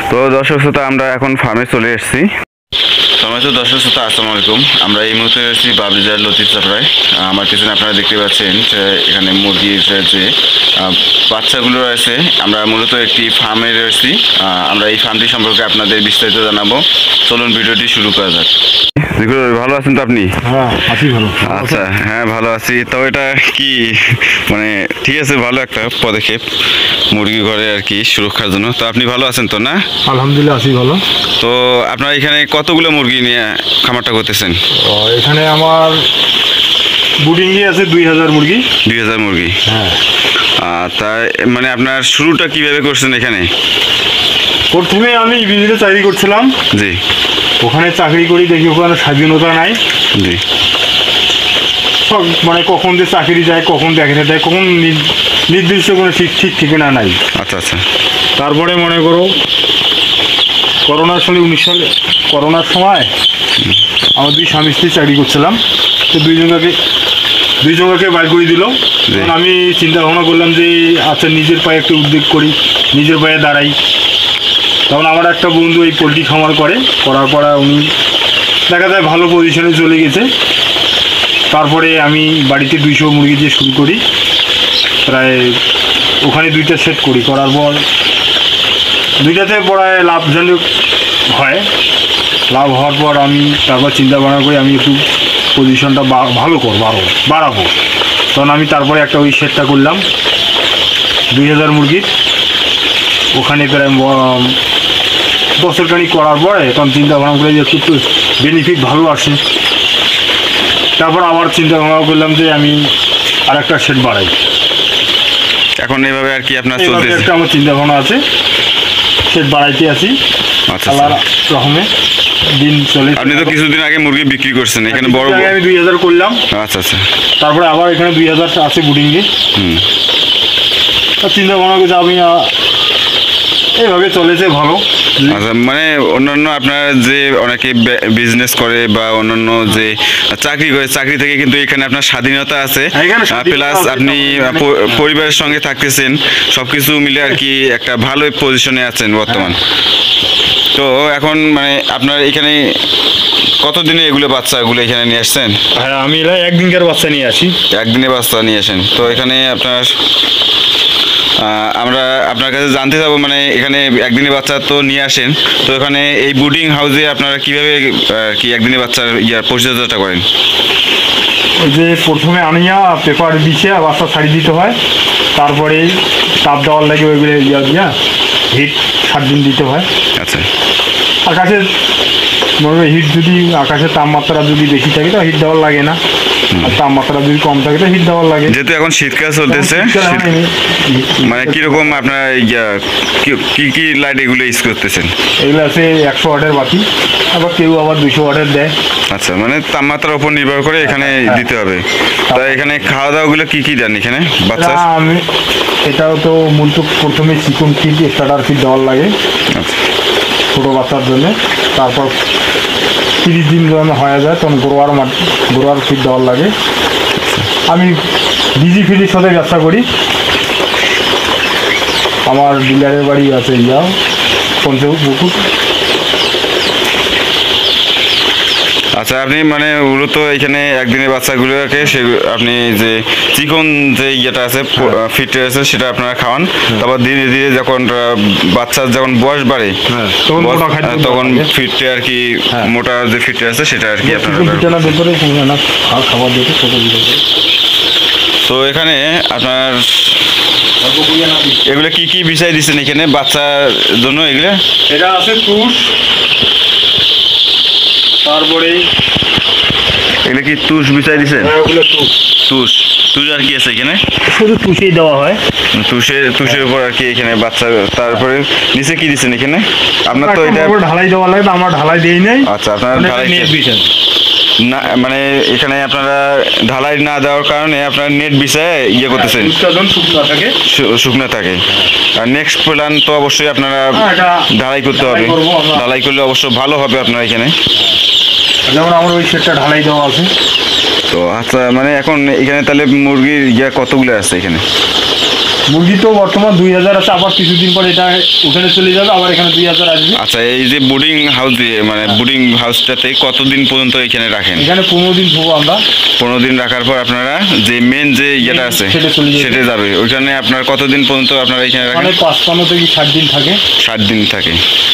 তো দর্শক শ্রোতা আমরা এখন ফার্মে চলে এসেছি। সম্মানিত দর্শক শ্রোতা আসসালামু আলাইকুম। আমরা এই মুহূর্তে এসেছি বাবলিজার লতিফ চাপড়ায়। আমার পিছনে আপনারা দেখতে পাচ্ছেন যে এখানে মুরগির যে বাচ্চাগুলো রয়েছে। আমরা মূলত একটি ফার্মে রয়েছি। আমরা এই ফার্মটি সম্পর্কে আপনাদের বিস্তারিত জানাবো। চলুন ভিডিওটি শুরু করা যাক। ভালো আছেন তো আপনি? হ্যাঁ আছি ভালো। আচ্ছা হ্যাঁ ভালো আছি। তো এটা কি মানে ঠিক আছে, ভালো একটা পদক্ষেপ মুরগি ঘরে আর কি সুরক্ষার জন্য। তো আপনি ভালো আছেন তো? না আলহামদুলিল্লাহ আছি ভালো। তো আপনার এখানে কতগুলো মুরগি নিয়ে খামারটা করতেছেন? এখানে আমার বুডিংয়ে আছে 2000 মুরগি। 2000 মুরগি? হ্যাঁ। তাই মানে আপনার শুরুটা কিভাবে করছেন এখানে? প্রথমে আমি বিজনেসে চাকরি করছিলাম। জি। ওখানে চাকরি করি, দেখি ওখানে স্বাধীনতা নাই। জি। সব মানে কখন যে চাকরি যায়, কখন দেখে দেয়, কখন নির্দিষ্ট কোনো ঠিক ঠিকানা নাই। আচ্ছা আচ্ছা। তারপরে মনে করো করোনার সালে 19 সালে করোনার সময় আমার দুই স্বামী স্ত্রী চাকরি করছিলাম। তো দুইজনকে বাইর করে দিল। তখন আমি চিন্তা ভাবনা করলাম যে আচ্ছা নিজের পায়ে একটু উদ্যোগ করি, নিজের পায়ে দাঁড়াই। তখন আমার একটা বন্ধু এই পোলট্রি খামার করার পর উনি দেখা যায় ভালো পজিশনে চলে গেছে। তারপরে আমি বাড়িতে 200 মুরগি দিয়ে শুরু করি। প্রায় ওখানে 2টা সেট করার পর 2টাতে প্রায় লাভজনক হয়। লাভ হওয়ার পর আমি তারপর চিন্তা ভাবনা করি আমি একটু পজিশনটা ভালো বাড়াবো। তখন আমি তারপরে একটা ওই সেটটা করলাম 2000 মুরগির। ওখানে প্রায় বছরখানিক করার পরে তখন চিন্তা ভাবনা করে যে একটু বেনিফিট ভালো আসে। তারপর আবার চিন্তা ভাবনা করলাম যে আমি আর একটা সেট বাড়াই। এখন এইভাবে আর কি আপনার চলতেছে? একটা আমার চিন্তা ভাবনা আছে, সেট বাড়াইতে আছি। আল্লাহর রহমে দিন চলে। আপনি তো কিছুদিন আগে মুরগি বিক্রি করছেন এখানে? বড় আমি 2000 করলাম। আচ্ছা আচ্ছা। তারপরে আবার এখানে 2000 আছে বুডিংয়ে। চিন্তা ভাবনা করছি আমি এইভাবে চলেছে ভালো। আচ্ছা, মানে অন্যান্য আপনার যে অনেকে বিজনেস করে বা অন্যান্য যে চাকরি করে, চাকরি থেকে কিন্তু এখানে আপনার স্বাধীনতা আছে, প্লাস আপনি পরিবারের সঙ্গে থাকতেছেন, সবকিছু মিলে আর কি একটা ভালো পজিশনে আছেন বর্তমান। তো এখন মানে আপনার এখানে কতদিনে এগুলো বাচ্চাগুলো এখানে নিয়ে আসছেন? হ্যাঁ আমি একদিনকার বাচ্চা নিয়ে আসি। একদিনের বাচ্চা নিয়ে আসেন। তো এখানে আপনার আমরা আপনার কাছে জানতে চাবো, মানে এখানে একদিনের বাচ্চা তো নিয়ে আসেন, তো এখানে এই বুডিং হাউসে আপনারা কীভাবে কি একদিনের বাচ্চার পরিচর্যাটা করেন? ওই যে প্রথমে আনিয়া পেপার বিছিয়ে বাচ্চা ছাড়ি দিতে হয়। তারপরে তাপ দেওয়ার লাগে ওইগুলো দিয়া হিট 7 দিন দিতে হয়। আচ্ছা। আকাশের হিট যদি আকাশের তাপমাত্রা যদি বেশি থাকে তো হিট দেওয়ার লাগে না, আর তাপমাত্রা যদি কম থাকে তো হিট দেওয়ার লাগে। যেহেতু এখন শীতকাল চলতেছে, মানে কিরকম আপনার কি লাইট এগুলো ইউজ করতেছেন? এগুলো আছে 100 ওয়াটের বাতি, আবার কেউ আবার 200 ওয়াটের দেয়। আচ্ছা, মানে তাপমাত্রার উপর নির্ভর করে এখানে দিতে হবে। তা এখানে খাওয়া দাওয়াগুলো কি কি দেন এখানে বাচ্চা? আমি এটাও তো মূলত প্রথমে চিকন ফিড স্টার্টার ফিড দেওয়ার লাগে ছোটো বাচ্চার জন্য। তারপর 30 দিন যখন হয়ে যায় তখন গোড়ার ফিড দেওয়ার লাগে। আমি বিজি ফিডের সাথে ব্যবসা করি। আমার ডিলারের বাড়ি আছে পঞ্চপুকুর। আচ্ছা, আপনি মানে মূলত এখানে একদিনের বাচ্চাগুলোকে আপনি যে চিকন যে ইয়েটা আছে ফিটটা আছে সেটা আপনারা খাওয়ান। তারপর ধীরে ধীরে যখন বাচ্চার যখন বয়স বাড়ে তখন ফিটটা আর কি মোটা যে ফিটটা আছে সেটা আর কি আপনারা খাবার দিতে। তো এখানে আপনার এগুলো কি কি বিষয় দিচ্ছেন এখানে বাচ্চার জন্য? এগুলো এটা আছে তুষ, তারপরে এগুলো কি তুষ বিষয় দিচ্ছেন? তুষ আর কি আছে এখানে? শুধু তুষেই দেওয়া হয়। তুষের উপর আর কি এখানে বাচ্চা। তারপরে নিচে কি দিচ্ছেন এখানে? আপনার তো এটা ঢালাই দেওয়া লাগে, আমার ঢালাই দেই নাই। আচ্ছা, আপনার ঢালাই না, মানে এখানে আপনারা ঢালাই না দেওয়ার কারণে আপনারা নেট বিছায় করতেছেন, শুকনো থাকে। আর নেক্সট প্ল্যান তো অবশ্যই আপনারা ঢালাই করতে হবে। ঢালাই করলে অবশ্য ভালো হবে আপনার এখানে। যেমন আমার ওই সেটটা ঢালাই দেওয়া আছে। তো আচ্ছা, মানে এখন এখানে তাহলে মুরগির কতগুলো আছে এখানে? মুরগি তো বর্তমান 2000 আছে, আবার কিছুদিন পর এটা ওখানে চলে যাবে, আবার এখানে 2000 আসবে। আচ্ছা, এই যে বোর্ডিং হাউস দিয়ে মানে বোর্ডিং হাউসটাতে কতদিন পর্যন্ত এখানে রাখেন? এখানে 15 দিন থাকবো আমরা। 15 দিন রাখার পর আপনারা যে মেন যে ইয়েটা আছে সেটা যাবে ওইখানে। আপনার কতদিন পর্যন্ত আপনারা এখানে রাখেন? 55 থেকে 60 দিন থাকে। 60 দিন থাকে।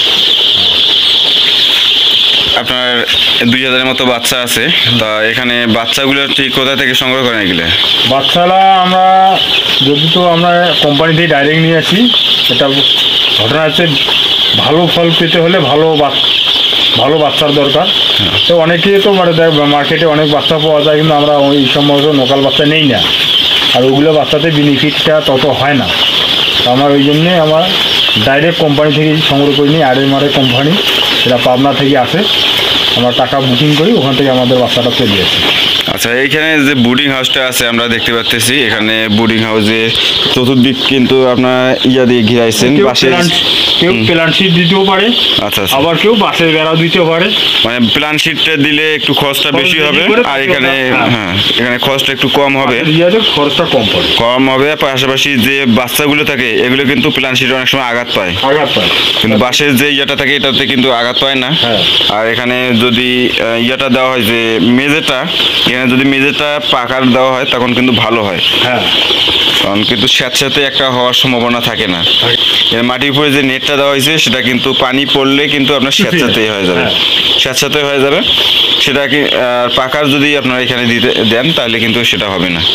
আপনার 2000-এর মতো বাচ্চা আছে, তা এখানে বাচ্চাগুলো ঠিক কোথা থেকে সংগ্রহ করেন এগুলো? বাচ্চারা আমরা যদি তো আমরা কোম্পানি থেকে ডাইরেক্ট নিয়ে আসি। এটা ঘটনা হচ্ছে ভালো ফল পেতে হলে ভালো বাচ্চার দরকার। তো অনেকে তো মার্কেটে অনেক বাচ্চা পাওয়া যায়, কিন্তু আমরা ওই সময় লোকাল বাচ্চা নেই না, আর ওগুলো বাচ্চাতে বেনিফিটটা তত হয় না। তো আমার ওই জন্যে আমার ডাইরেক্ট কোম্পানি থেকে সংগ্রহ করে নিই। আরএমআরএ কোম্পানি, সেটা পাবনা থেকে আসে। আমরা টাকা বুকিং করি, ওখান থেকে আমাদের বাচ্চাটা চলে আসে। আচ্ছা, এইখানে যে বোর্ডিং হাউসটা আছে আমরা দেখতে পাচ্ছি, এখানে বোর্ডিং হাউসে চতুর্দিক কিন্তু আপনার ইয়া দিয়ে ঘিরাইছেন। কেউ প্ল্যান শিট দিতেও পারে, আচ্ছা, আবার কেউ বাঁশের বেড়া দিতেও পারে। মানে প্ল্যান শিটটা দিলে একটু খরচটা বেশি হবে, আর এখানে এখানে খরচটা একটু কম হবে, খরচটা কম হবে। পাশাপাশি যে বাচ্চাগুলো থাকে এগুলো কিন্তু প্ল্যান শিটে অনেক সময় আঘাত পায়, কিন্তু বাঁশের যে ইয়েটা থাকে এটাতে কিন্তু আঘাত পায় না। আর এখানে যদি ইয়েটা দেওয়া হয় যে মেঝেটা, এখানে যদি মেঝেটা পাকার দেওয়া হয় তখন কিন্তু ভালো হয়। কারণ কিন্তু স্যাঁতস্যাঁতে একটা হওয়ার সম্ভাবনা থাকে না। এর মাটির উপরে যে নেটটা দেওয়া হয়েছে সেটা কিন্তু পানি পড়লে কিন্তু আপনার স্যাঁতস্যাঁতেই হয়ে যাবে, স্যাঁতস্যাঁতে হয়ে যাবে। সেটা কি পাকার যদি আপনারা এখানে দিতে দেন তাহলে কিন্তু সেটা হবে না।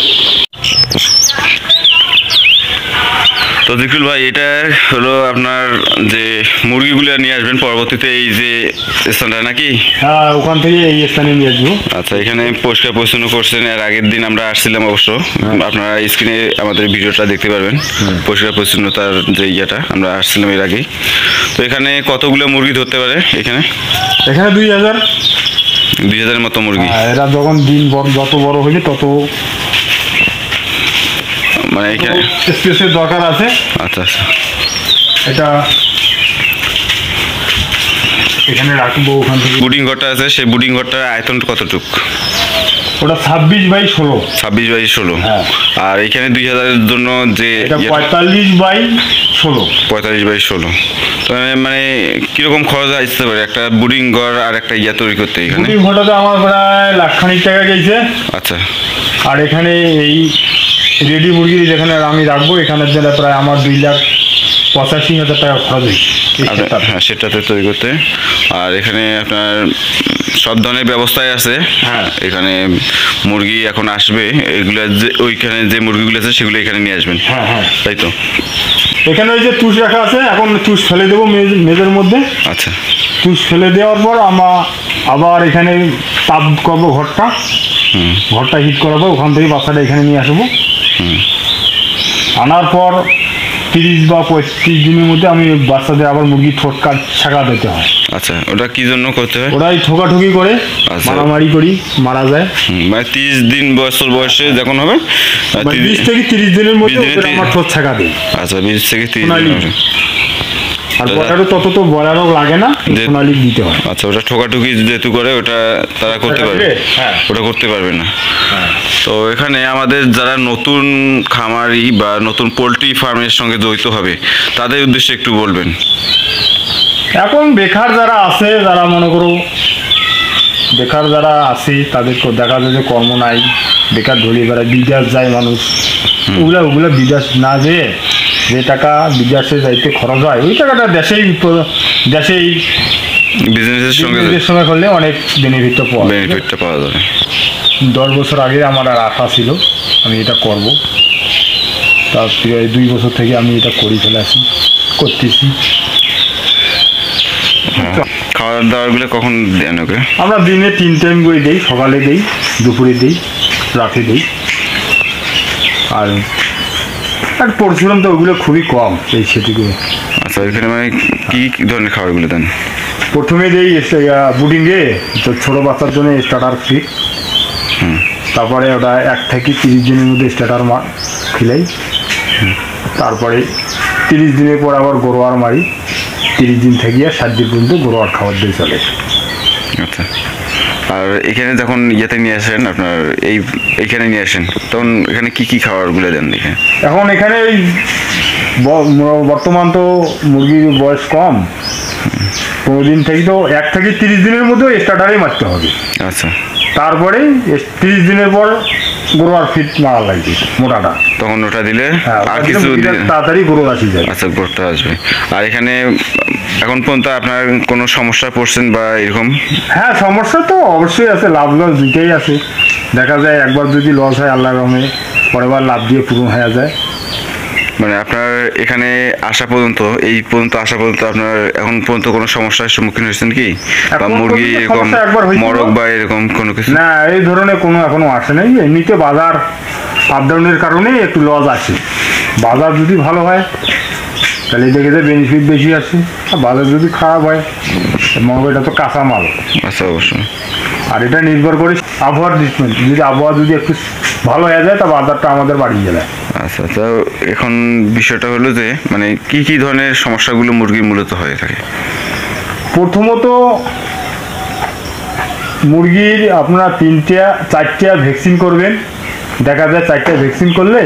তো জিকুল ভাই, এটা হলো আপনার যে মুরগিগুলো নিয়ে আসবেন পরবর্তীতে এই যে স্থানটা নাকি? হ্যাঁ, ওখান থেকে এই স্থানে নিয়ে আসবো। আচ্ছা, এখানে পরিষ্কার পরিচ্ছন্ন করছেন। এর আগের দিন আমরা আসছিলাম অবশ্য, আপনারা স্ক্রিনে আমাদের ভিডিওটা দেখতে পারবেন। পরিষ্কার পরিচ্ছন্নতার যে ইয়েটা আমরা আসছিলাম এর আগেই। তো এখানে কতগুলো মুরগি ধরতে পারে এখানে? 2000-এর মতো মুরগি। এরা যখন দিন যত বড় হইবে তত মানে এখানে স্পেসের দরকার আছে। আচ্ছা, এটা এখানে রাখবো। ওখান থেকে বুডিং ঘরটা আছে, সেই বুডিং ঘরটার আয়তন কতটুক? ওটা 26/16। 26/16। আর এখানে 2000-এর জন্য যে 45/16। 45/16। তো মানে কিরকম খরচ আসতে পারে একটা বুডিং ঘর আর একটা ইয়া তৈরি করতে? এখানে বুডিং ঘরটাতে আমার প্রায় 1,00,000 টাকা গেছে। আচ্ছা। আর এখানে এই রেডি মুরগি যেখানে আমি রাখবো, এখানের জন্য প্রায় আমার 2,85,000 টাকা খরচ হয়েছে। হ্যাঁ, সেটাতে তৈরি করতে। আর এখানে আপনার সব ধরনের ব্যবস্থাই আছে। এখানে মুরগি এখন আসবে, এগুলো যে ওইখানে যে মুরগিগুলো আছে সেগুলো এখানে নিয়ে আসবেন। তাই তো? এখানে ওই যে তুষ রাখা আছে, এখন তুষ ফেলে দেবো মেজের মধ্যে। আচ্ছা, তুষ ফেলে দেওয়ার পর আমরা আবার এখানে তাপ করবো ঘরটা হিট করাবো। ওখান থেকে বাচ্চাটা এখানে নিয়ে আসবো। আনার পর 30 বা 35 দিনের মধ্যে আমি বাচ্চাদের আবার মুরগি ঠোঁটকাট ছাকা দিতে হয়। আচ্ছা, ওটা কি জন্য করতে হয়? ওরাই ঠোকাঠুকি করে মারামারি করি, মারা যায়। মানে 30 দিন বয়সে যখন হবে 20 থেকে 30 দিনের মধ্যে আমার ঠোঁট ছাকা দিই। আচ্ছা, 20 থেকে 30 দিন। আর বলারও তত তো বলারও লাগে না, সোনালি দিতে হয়। আচ্ছা, ওটা ঠোকাঠুকি যেহেতু করে ওটা তারা করতে পারবে, ওটা করতে পারবে না। তো এখানে আমাদের যারা নতুন খামারি বা নতুন পোলট্রি ফার্মের সঙ্গে জড়িত হবে তাদের উদ্দেশ্যে একটু বলবেন। এখন বেকার যারা আছে, যারা মনে করো বেকার যারা আছে, তাদের দেখা যায় যে কর্ম নাই, বেকার ধরে বেড়ায়, বিদেশ যায় মানুষ। ওগুলা বিদেশ না যেয়ে যে টাকা বিদেশে যাইতে খরচ হয়, ওই টাকাটা দেশেই বিজনেসের সঙ্গে করলে অনেক বেনিফিটটা পাওয়া যাবে। 10 বছর আগে আমার আর আশা ছিল আমি এটা করব, তারপরে 2 বছর থেকে আমি এটা করতেছি। খাওয়া দাওয়াগুলো কখন দেন ওকে? আমরা দিনে 3 টাইম করে দিই, সকালে দিই, দুপুরে দিই, রাতে দিই। আর পরিশ্রম তো ওগুলো খুবই কম এই সেটিগুলো। আচ্ছা, এখানে মানে কি ধরনের খাবারগুলো দেন? প্রথমে দিই বুডিংয়ে ছোটো বাচ্চার জন্য স্টার্টার ফিট। তারপরে ওটা 1 থেকে 30 দিনের মধ্যে স্টার্টার খিলাই। তারপরে 30 দিনের পর আবার গরুয়ার মারি। 30 দিন থেকে 60 দিন পর্যন্ত গরুয়ার খাবার দিয়ে চলে। আচ্ছা, আর এখানে যখন ইয়েতে নিয়ে আসেন আপনার এইখানে নিয়ে আসেন তখন এখানে কি কি খাবারগুলো দেন দেখে? এখন এখানে এই বর্তমান তো মুরগির বয়স কম, 15 দিন থেকে তো 1 থেকে 30 দিনের মধ্যে স্টার্টারই মারতে হবে। আচ্ছা, তারপরে 30 দিনের পর গরু আর ফিট মারা লাগবে মোটাটা, তখন ওটা দিলে আর আর কিছু তাড়াতাড়ি গরু আসি যায়। আচ্ছা, গরুটা আসবে। আর এখানে এখন পর্যন্ত আপনার কোনো সমস্যা পড়ছেন বা এরকম? হ্যাঁ, সমস্যা তো অবশ্যই আছে, লাভ লস দুইটাই আছে। দেখা যায় একবার যদি লস হয় আল্লাহর রহমে পরেরবার লাভ দিয়ে পূরণ হয়ে যায়। মানে আপনার এখানে আসা পর্যন্ত, এই পর্যন্ত আসা পর্যন্ত আপনার এখন পর্যন্ত কোনো সমস্যার সম্মুখীন হয়েছেন কি? বা মুরগি এরকম মরক বা এরকম কোনো কিছু? না, এই ধরনের কোনো এখনো আসে নাই। এমনিতে বাজার আপ ডাউনের কারণে একটু লস আছে। বাজার যদি ভালো হয় তাহলে দেখে যায় বেনিফিট বেশি আসে, আর বাজার যদি খারাপ হয় মনে হয় এটা তো কাঁচা মাল। আচ্ছা, অবশ্যই। আর এটা নির্ভর করে আবহাওয়ার ট্রিটমেন্ট, যদি আবহাওয়া যদি একটু ভালো হয়ে যায় তা বাজারটা আমাদের বাড়িয়ে যায়। আচ্ছা, তো এখন বিষয়টা হলো যে মানে কি কি ধরনের সমস্যাগুলো মুরগির মূলত হয়ে থাকে? প্রথমত মুরগির আপনারা 4টা ভ্যাকসিন করবেন। দেখা যায় 4টা ভ্যাকসিন করলে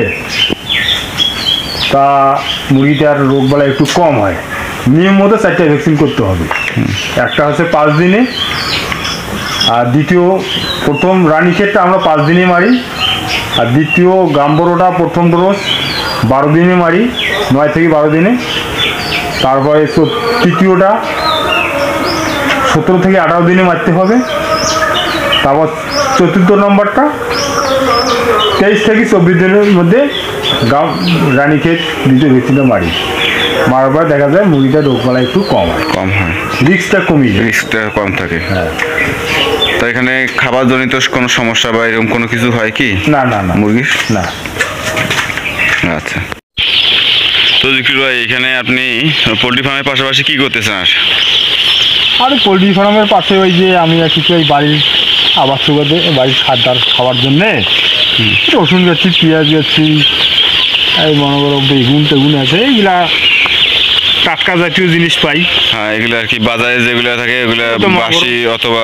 তা মুরগিটার রোগবালাই একটু কম হয়। নিয়ম মতো 4টা ভ্যাকসিন করতে হবে। একটা হচ্ছে 5 দিনে, আর প্রথম রানীক্ষেতটা আমরা 5 দিনে মারি, আর দ্বিতীয় গাম্বরোটা প্রথম ডোজ 12 দিনে মারি, 9 থেকে 12 দিনে। তারপরে তৃতীয়টা 17 থেকে 18 দিনে মারতে হবে। তারপর চতুর্থ নম্বরটা 23 থেকে 24 দিনের মধ্যে রানীক্ষেত দ্বিতীয় ভ্যাকসিনটা মারি। মারার পর দেখা যায় মুরগিটার রোগবালাই একটু কম হয়, রিস্কটা কমিয়ে যায়, রিস্কটা কম থাকে। হ্যাঁ। তো এখানে খাবারজনিত কোনো সমস্যা বা এরকম কোনো কিছু হয় কি? না না না, মুরগির না। আচ্ছা, তো জিকির ভাই এখানে আপনি পোলট্রি ফার্মের পাশাপাশি কি করতেছেন? আর পোলট্রি ফার্মের পাশে ওই যে আমি কিছু এই বাড়ির আবাস সুবাদে বাড়ির খাওয়ার জন্যে রসুন যাচ্ছি, পেঁয়াজ যাচ্ছি, এই মনে করো বেগুন টেগুন আছে, এইগুলা টাটকা জাতীয় জিনিস পাই। হ্যাঁ, এগুলো আর কি বাজারে যেগুলো থাকে এগুলো বাসি অথবা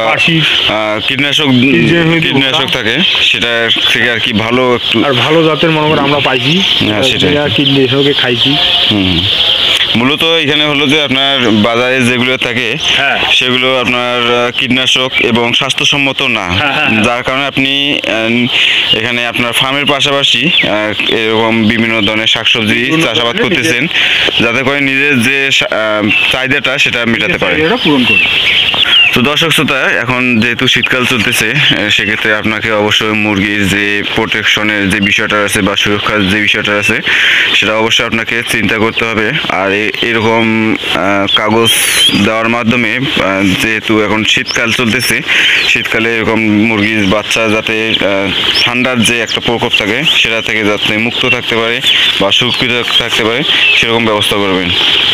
কীটনাশক থাকে, সেটা থেকে আর কি ভালো একটু আর ভালো জাতের মনে করো আমরা পাইছি, সেটা কীটনাশকে খাইছি। মূলত এখানে হলো যে আপনার বাজারে যেগুলো থাকে সেগুলো আপনার কীটনাশক এবং স্বাস্থ্যসম্মত না, যার কারণে আপনি এখানে আপনার ফার্মের পাশাপাশি এরকম বিভিন্ন ধরনের শাকসবজি চাষাবাদ করতেছেন, যাতে করে নিজের যে চাহিদাটা সেটা মেটাতে পারে, পূরণ করে। তো দর্শক শ্রোতা, এখন যেহেতু শীতকাল চলতেছে সেক্ষেত্রে আপনাকে অবশ্যই মুরগির যে প্রোটেকশনের যে বিষয়টা আছে বা সুরক্ষার যে বিষয়টা আছে সেটা অবশ্যই আপনাকে চিন্তা করতে হবে। আর এরকম কাগজ দেওয়ার মাধ্যমে, যেহেতু এখন শীতকাল চলতেছে, শীতকালে এরকম মুরগির বাচ্চা যাতে ঠান্ডার যে একটা প্রকোপ থাকে সেটা থেকে যাতে মুক্ত থাকতে পারে বা সুরক্ষিত থাকতে পারে সেরকম ব্যবস্থা করবেন।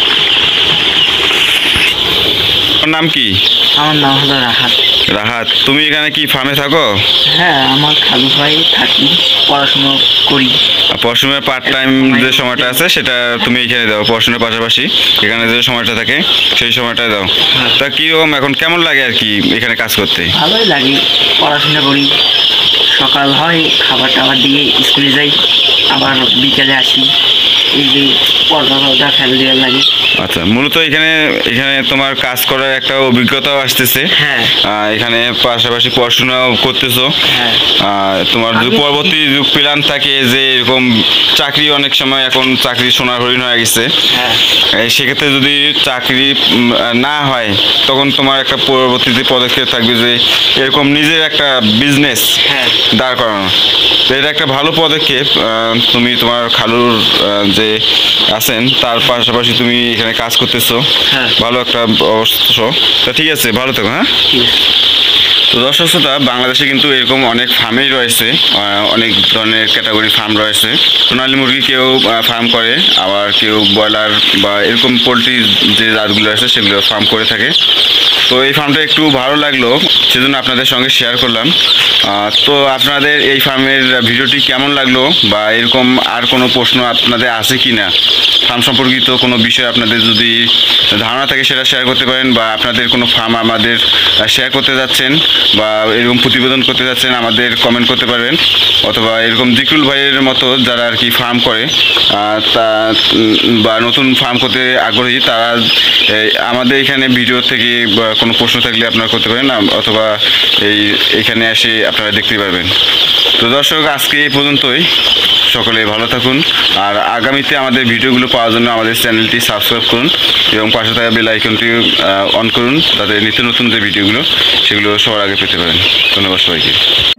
নাম কি? আমার নাম হলো রাহাত। রাহাত, তুমি এখানে কি ফার্মে থাকো? হ্যাঁ, আমার খালু ভাই থাকি, পড়াশোনা করি। পড়াশোনার পার্ট টাইম যে সময়টা আছে সেটা তুমি এখানে দাও, পড়াশোনার পাশাপাশি এখানে যে সময়টা থাকে সেই সময়টা দাও। তা কীরকম এখন কেমন লাগে আর কি এখানে কাজ করতে? ভালোই লাগে, পড়াশোনা করি, সকাল হয় খাবার টাবার দিয়ে স্কুলে যাই, আবার বিকেলে আসি, এই যে পর্দা ফেলে দেওয়ার লাগে। আচ্ছা, মূলত এখানে তোমার কাজ করার একটা অভিজ্ঞতাও আসতেছে। হ্যাঁ, এখানে পাশাপাশি পড়াশোনাও করতেছো। তোমার যদি পরবর্তী যুগ প্ল্যান থাকে যে এরকম চাকরি, অনেক সময় এখন চাকরি সোনার হরিণ হয়ে গেছে, সেক্ষেত্রে যদি চাকরি না হয় তখন তোমার একটা পরবর্তীতে পদক্ষেপ থাকবে যে এরকম নিজের একটা বিজনেস দাঁড় করানো। তো এটা একটা ভালো পদক্ষেপ। তুমি তোমার খালুর যে আছেন তার পাশাপাশি তুমি এখানে কাজ করতেছো, ভালো একটা অবস্থা। তো ঠিক আছে, ভালো থেকো। হ্যাঁ, তো দর্শক শ্রোতা, বাংলাদেশে কিন্তু এরকম অনেক ফার্মই রয়েছে, অনেক ধরনের ক্যাটাগরি ফার্ম রয়েছে। সোনালী মুরগি কেউ ফার্ম করে, আবার কেউ ব্রয়লার বা এরকম পোলট্রির যে জাতগুলো আছে সেগুলো ফার্ম করে থাকে। তো এই ফার্মটা একটু ভালো লাগলো, সেজন্য আপনাদের সঙ্গে শেয়ার করলাম। তো আপনাদের এই ফার্মের ভিডিওটি কেমন লাগলো, বা এরকম আর কোনো প্রশ্ন আপনাদের আছে কি না, ফার্ম সম্পর্কিত কোনো বিষয় আপনাদের যদি ধারণা থাকে সেটা শেয়ার করতে পারেন, বা আপনাদের কোনো ফার্ম আমাদের শেয়ার করতে যাচ্ছেন বা এরকম প্রতিবেদন করতে যাচ্ছেন আমাদের কমেন্ট করতে পারবেন, অথবা এরকম জিকরুল ভাইয়ের মতো যারা আর কি ফার্ম করে তা বা নতুন ফার্ম করতে আগ্রহী তারা আমাদের এখানে ভিডিও থেকে কোনো প্রশ্ন থাকলে আপনারা করতে পারেন, অথবা এখানে এসে আপনারা দেখতে পারবেন। তো দর্শক, আজকে এই পর্যন্তই। সকলে ভালো থাকুন, আর আগামীতে আমাদের ভিডিওগুলো পাওয়ার জন্য আমাদের চ্যানেলটি সাবস্ক্রাইব করুন এবং পাশে থাকা বেল আইকনটি অন করুন, যাতে নিত্য নতুন যে ভিডিওগুলো সেগুলো সবার আগে পেতে পারেন। ধন্যবাদ সবাইকে।